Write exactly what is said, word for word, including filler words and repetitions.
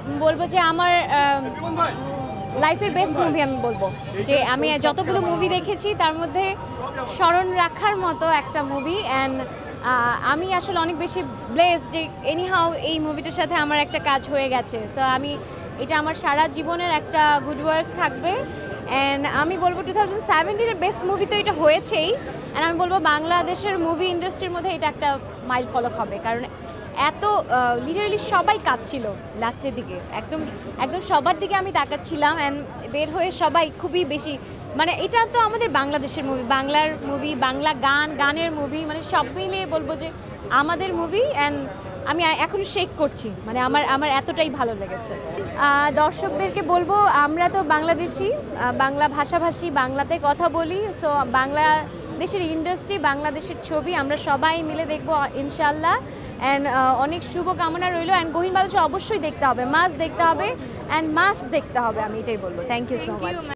বলবো যে আমার লাইফের বেস্ট মুভি আমি বলবো যে আমি যতগুলো মুভি দেখেছি তার মধ্যে স্মরণ রাখার মতো একটা মুভি। অ্যান্ড আমি আসলে অনেক বেশি ব্লেস যে এনিহাউ এই মুভিটার সাথে আমার একটা কাজ হয়ে গেছে। তো আমি এটা আমার সারা জীবনের একটা গুড ওয়ার্ক থাকবে। অ্যান্ড আমি বলবো টু থাউজেন্ড সেভেন্টিনের বেস্ট মুভি তো এটা হয়েছেই। অ্যান্ড আমি বলবো বাংলাদেশের মুভি ইন্ডাস্ট্রির মধ্যে এটা একটা মাইল ফলক হবে, কারণ এত লিটারালি সবাই কাঁদছিল লাস্টের দিকে, একদম একদম সবার দিকে আমি তাকাচ্ছিলাম। অ্যান্ড বের হয়ে সবাই খুবই বেশি, মানে এটা তো আমাদের বাংলাদেশের মুভি, বাংলার মুভি, বাংলা গান, গানের মুভি, মানে সব মিলিয়ে বলবো যে আমাদের মুভি। অ্যান্ড আমি এখন শেক করছি, মানে আমার আমার এতটাই ভালো লেগেছে। দর্শকদেরকে বলবো আমরা তো বাংলাদেশি, বাংলা ভাষাভাষী, বাংলাতে কথা বলি। সো বাংলা দেশের ইন্ডাস্ট্রি, বাংলাদেশের ছবি আমরা সবাই মিলে দেখবো ইনশাল্লাহ। অ্যান্ড অনেক শুভকামনা রইল। অ্যান্ড গহীন বাতাসে অবশ্যই দেখতে হবে, মাস দেখতে হবে, অ্যান্ড মাস দেখতে হবে, আমি এটাই বলবো। Thank you so much.